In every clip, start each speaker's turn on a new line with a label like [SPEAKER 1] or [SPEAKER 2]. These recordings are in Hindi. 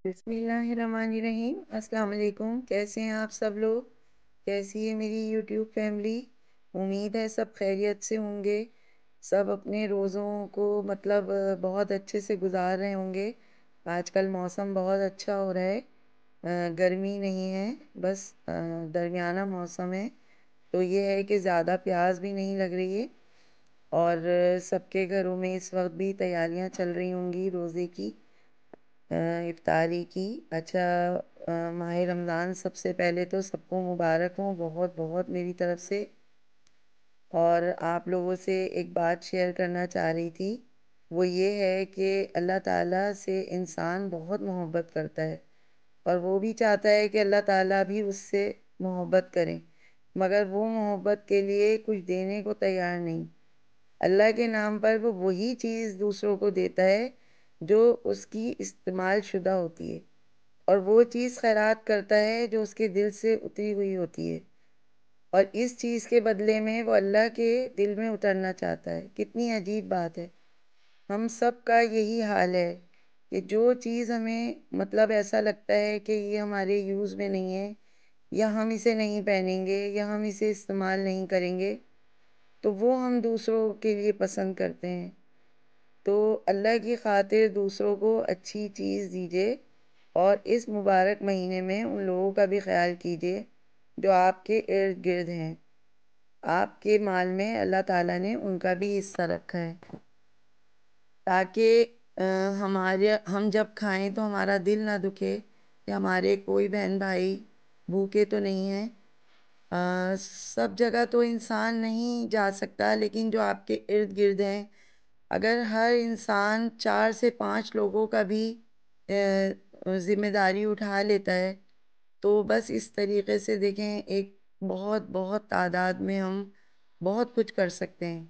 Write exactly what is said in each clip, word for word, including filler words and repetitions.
[SPEAKER 1] बिस्मिल्लाहिर्रहमानिर्रहीम। अस्सलाम वालेकुम। कैसे हैं आप सब लोग? कैसी है मेरी यूट्यूब फैमिली? उम्मीद है सब खैरियत से होंगे। सब अपने रोज़ों को मतलब अ, बहुत अच्छे से गुजार रहे होंगे। आजकल मौसम बहुत अच्छा हो रहा है। अ, गर्मी नहीं है, बस अ, दरमियाना मौसम है। तो ये है कि ज़्यादा प्यास भी नहीं लग रही है। और अ, सबके घरों में इस वक्त भी तैयारियां चल रही होंगी रोज़े की, अ, इफ्तारी की। अच्छा, अ, माह रमज़ान सबसे पहले तो सबको मुबारक हो, बहुत बहुत मेरी तरफ से। और आप लोगों से एक बात शेयर करना चाह रही थी। वो ये है कि अल्लाह ताला से इंसान बहुत मोहब्बत करता है, और वो भी चाहता है कि अल्लाह ताला भी उससे मोहब्बत करें, मगर वो मोहब्बत के लिए कुछ देने को तैयार नहीं। अल्लाह के नाम पर वो वही चीज़ दूसरों को देता है जो उसकी इस्तेमाल शुदा होती है, और वो चीज़ खैरात करता है जो उसके दिल से उतरी हुई होती है, और इस चीज़ के बदले में वो अल्लाह के दिल में उतरना चाहता है। कितनी अजीब बात है। हम सब का यही हाल है कि जो चीज़ हमें मतलब ऐसा लगता है कि ये हमारे यूज़ में नहीं है, या हम इसे नहीं पहनेंगे, या हम इसे इस्तेमाल नहीं करेंगे, तो वो हम दूसरों के लिए पसंद करते हैं। तो अल्लाह की खातिर दूसरों को अच्छी चीज़ दीजिए, और इस मुबारक महीने में उन लोगों का भी ख्याल कीजिए जो आपके इर्द गिर्द हैं। आपके माल में अल्लाह ताला ने उनका भी हिस्सा रखा है, ताकि अ, हमारे हम जब खाएं तो हमारा दिल ना दुखे कि हमारे कोई बहन भाई भूखे तो नहीं हैं। अ, सब जगह तो इंसान नहीं जा सकता, लेकिन जो आपके इर्द गिर्द हैं, अगर हर इंसान चार से पांच लोगों का भी अ, जिम्मेदारी उठा लेता है, तो बस इस तरीके से देखें, एक बहुत बहुत तादाद में हम बहुत कुछ कर सकते हैं।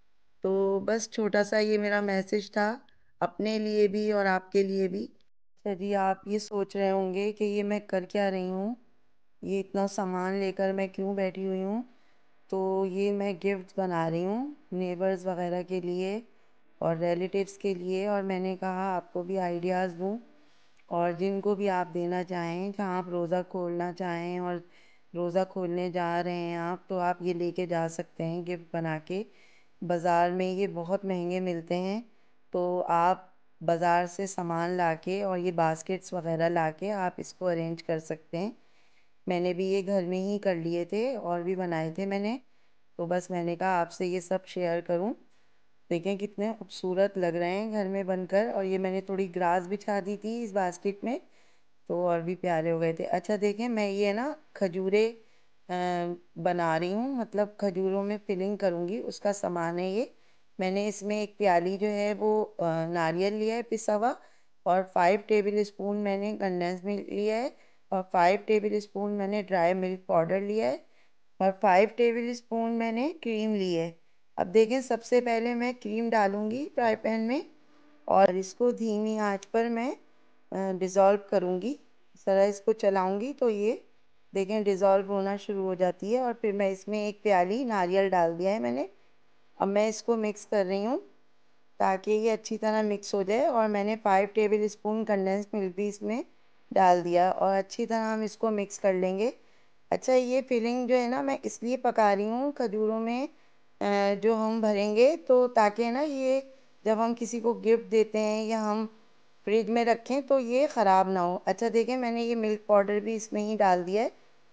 [SPEAKER 1] तो बस छोटा सा ये मेरा मैसेज था, अपने लिए भी और आपके लिए भी। अच्छा जी, आप ये सोच रहे होंगे कि ये मैं कर क्या रही हूँ, ये इतना सामान लेकर मैं क्यों बैठी हुई हूँ। तो ये मैं गिफ्ट बना रही हूँ नेबर्स वगैरह के लिए और रिलेटिव्स के लिए, और मैंने कहा आपको भी आइडियाज़ दूँ, और जिनको भी आप देना चाहें, जहाँ आप रोज़ा खोलना चाहें और रोज़ा खोलने जा रहे हैं आप, तो आप ये लेके जा सकते हैं गिफ्ट बना के। बाज़ार में ये बहुत महंगे मिलते हैं, तो आप बाज़ार से सामान लाके और ये बास्केट्स वगैरह लाके आप इसको अरेंज कर सकते हैं। मैंने भी ये घर में ही कर लिए थे और भी बनाए थे मैंने। तो बस मैंने कहा आपसे ये सब शेयर करूं। देखें कितने खूबसूरत लग रहे हैं घर में बनकर, और ये मैंने थोड़ी ग्रास बिछा दी थी इस बास्केट में, तो और भी प्यारे हो गए थे। अच्छा देखें, मैं ये ना खजूरें अ, बना रही हूँ, मतलब खजूरों में फिलिंग करूँगी, उसका सामान है ये। मैंने इसमें एक प्याली जो है वो अ, नारियल लिया है पिसा हुआ, और फाइव टेबल स्पून मैंने कंडेंस मिल्क लिया है, और फाइव टेबल स्पून मैंने ड्राई मिल्क पाउडर लिया है, और फाइव टेबल स्पून मैंने क्रीम ली है। अब देखें, सबसे पहले मैं क्रीम डालूंगी फ्राई पैन में, और इसको धीमी आंच पर मैं डिज़ोल्व करूंगी। ज़रा इसको चलाऊंगी तो ये देखें डिज़ोल्व होना शुरू हो जाती है, और फिर मैं इसमें एक प्याली नारियल डाल दिया है मैंने। अब मैं इसको मिक्स कर रही हूँ ताकि ये अच्छी तरह मिक्स हो जाए, और मैंने five tablespoon condense milk भी इसमें डाल दिया, और अच्छी तरह हम इसको मिक्स कर लेंगे। अच्छा, ये फिलिंग जो है ना, मैं इसलिए पका रही हूँ खजूरों में अ, जो हम भरेंगे, तो ताकि ना ये जब हम किसी को गिफ्ट देते हैं या हम फ्रिज में रखें तो ये ख़राब ना हो। अच्छा देखें, मैंने ये मिल्क पाउडर भी इसमें ही डाल दिया है।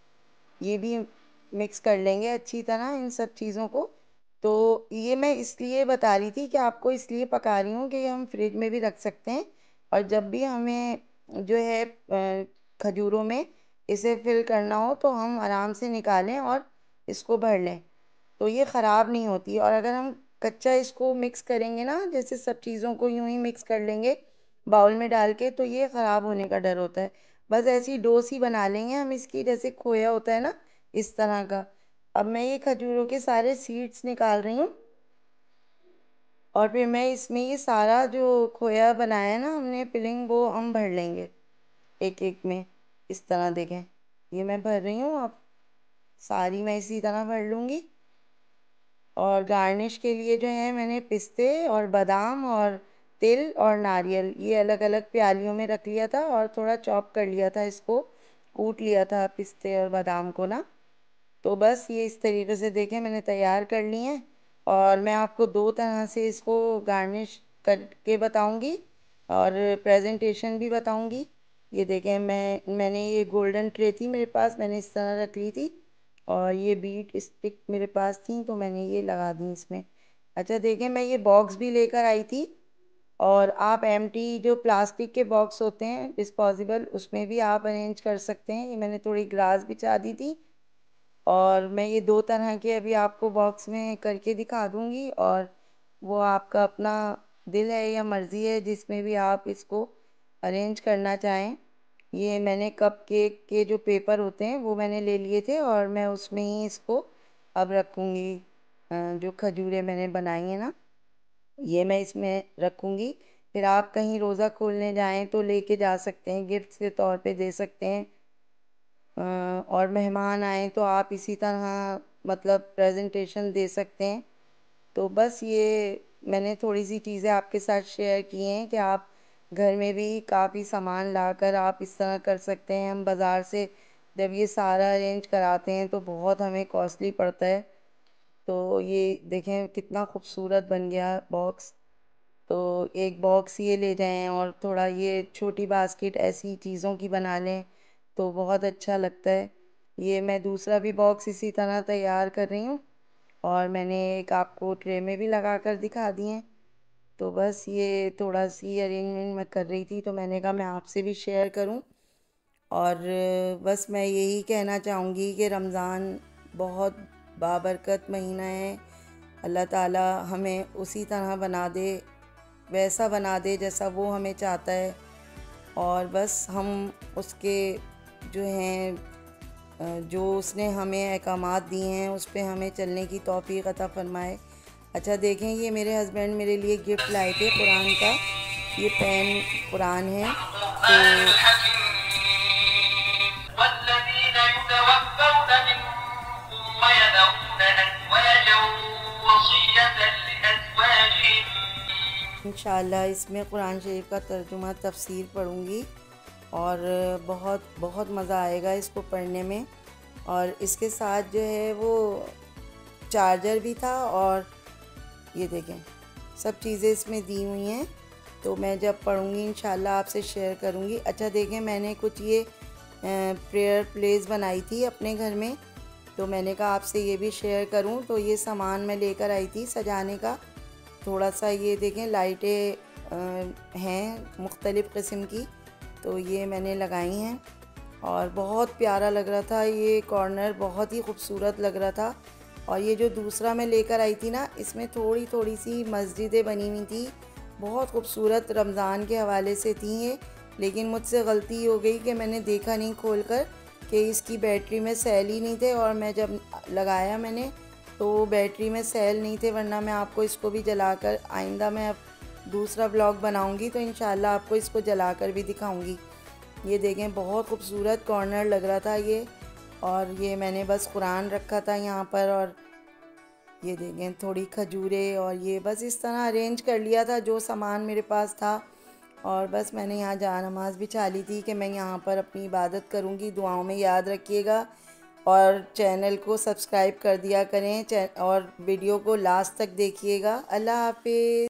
[SPEAKER 1] ये भी मिक्स कर लेंगे अच्छी तरह इन सब चीज़ों को। तो ये मैं इसलिए बता रही थी कि आपको इसलिए पका रही हूँ कि हम फ्रिज में भी रख सकते हैं, और जब भी हमें जो है अ, खजूरों में इसे फिल करना हो तो हम आराम से निकालें और इसको भर लें, तो ये ख़राब नहीं होती। और अगर हम कच्चा इसको मिक्स करेंगे ना, जैसे सब चीज़ों को यूं ही मिक्स कर लेंगे बाउल में डाल के, तो ये ख़राब होने का डर होता है। बस ऐसी डो सी बना लेंगे हम इसकी, जैसे खोया होता है ना, इस तरह का। अब मैं ये खजूरों के सारे सीड्स निकाल रही हूँ, और फिर मैं इसमें ये सारा जो खोया बनाया है ना हमने फिलिंग, वो हम भर लेंगे एक एक में। इस तरह देखें, ये मैं भर रही हूँ, अब सारी मैं इसी तरह भर लूँगी। और गार्निश के लिए जो है मैंने पिस्ते और बादाम और तिल और नारियल ये अलग अलग प्यालियों में रख लिया था और थोड़ा चॉप कर लिया था, इसको कूट लिया था पिस्ते और बादाम को ना। तो बस ये इस तरीके से देखें मैंने तैयार कर ली हैं। और मैं आपको दो तरह से इसको गार्निश करके बताऊंगी और प्रेजेंटेशन भी बताऊंगी। ये देखें, मैं मैंने ये गोल्डन ट्रे थी मेरे पास, मैंने इस तरह रख ली थी और ये बीट स्टिक मेरे पास थी तो मैंने ये लगा दी इसमें। अच्छा देखें, मैं ये बॉक्स भी लेकर आई थी और आप एम्प्टी जो प्लास्टिक के बॉक्स होते हैं डिस्पोजेबल उसमें भी आप अरेंज कर सकते हैं। ये मैंने थोड़ी ग्लास बिछा दी थी और मैं ये दो तरह के अभी आपको बॉक्स में करके दिखा दूंगी और वो आपका अपना दिल है या मर्ज़ी है जिसमें भी आप इसको अरेंज करना चाहें। ये मैंने कप केक के जो पेपर होते हैं वो मैंने ले लिए थे और मैं उसमें ही इसको अब रखूँगी। जो खजूरें मैंने बनाई हैं ना ये मैं इसमें रखूँगी। फिर आप कहीं रोज़ा खोलने जाएं तो लेके जा सकते हैं, गिफ्ट के तौर पे दे सकते हैं। अ, और मेहमान आए तो आप इसी तरह मतलब प्रेजेंटेशन दे सकते हैं। तो बस ये मैंने थोड़ी सी चीज़ें आपके साथ शेयर की हैं कि आप घर में भी काफ़ी सामान लाकर आप इस तरह कर सकते हैं। हम बाज़ार से जब ये सारा अरेंज कराते हैं तो बहुत हमें कॉस्टली पड़ता है। तो ये देखें कितना खूबसूरत बन गया बॉक्स। तो एक बॉक्स ये ले जाएं और थोड़ा ये छोटी बास्केट ऐसी चीज़ों की बना लें तो बहुत अच्छा लगता है। ये मैं दूसरा भी बॉक्स इसी तरह तैयार कर रही हूँ और मैंने एक आपको ट्रे में भी लगा कर दिखा दिए। तो बस ये थोड़ा सी अरेंजमेंट मैं कर रही थी तो मैंने कहा मैं आपसे भी शेयर करूँ। और बस मैं यही कहना चाहूँगी कि रमज़ान बहुत बाबरकत महीना है। अल्लाह ताला हमें उसी तरह बना दे, वैसा बना दे जैसा वो हमें चाहता है और बस हम उसके जो हैं जो उसने हमें अहकामात दिए हैं उस पर हमें चलने की तौफीक अता फरमाए। अच्छा देखें, ये मेरे हस्बैंड मेरे लिए गिफ्ट लाए थे कुरान का, ये पेन कुरान है। तो इंशाल्लाह इसमें कुरान शरीफ का तर्जुमा तफसीर पढ़ूँगी और बहुत बहुत मज़ा आएगा इसको पढ़ने में। और इसके साथ जो है वो चार्जर भी था और ये देखें सब चीज़ें इसमें दी हुई हैं। तो मैं जब पढ़ूँगी इंशाल्लाह आपसे शेयर करूँगी। अच्छा देखें, मैंने कुछ ये प्रेयर प्लेस बनाई थी अपने घर में तो मैंने कहा आपसे ये भी शेयर करूँ। तो ये सामान मैं लेकर आई थी सजाने का। थोड़ा सा ये देखें लाइटें हैं मुख्तलिफ़ किस्म की तो ये मैंने लगाई हैं और बहुत प्यारा लग रहा था। ये कॉर्नर बहुत ही खूबसूरत लग रहा था। और ये जो दूसरा मैं लेकर आई थी ना इसमें थोड़ी थोड़ी सी मस्जिदें बनी हुई थी, बहुत खूबसूरत रमज़ान के हवाले से थी ये। लेकिन मुझसे गलती हो गई कि मैंने देखा नहीं खोल कर कि इसकी बैटरी में सेल ही नहीं थे और मैं जब लगाया मैंने तो बैटरी में सेल नहीं थे, वरना मैं आपको इसको भी जलाकर आइंदा मैं अब दूसरा ब्लॉग बनाऊंगी तो इंशाल्लाह आपको इसको जलाकर भी दिखाऊंगी। ये देखें बहुत खूबसूरत कॉर्नर लग रहा था ये। और ये मैंने बस कुरान रखा था यहाँ पर और ये देखें थोड़ी खजूरें और ये बस इस तरह अरेंज कर लिया था जो सामान मेरे पास था। और बस मैंने यहाँ जा नमाज़ बिछा ली थी कि मैं यहाँ पर अपनी इबादत करूँगी। दुआओं में याद रखिएगा और चैनल को सब्सक्राइब कर दिया करें और वीडियो को लास्ट तक देखिएगा। अल्लाह हाफिज़।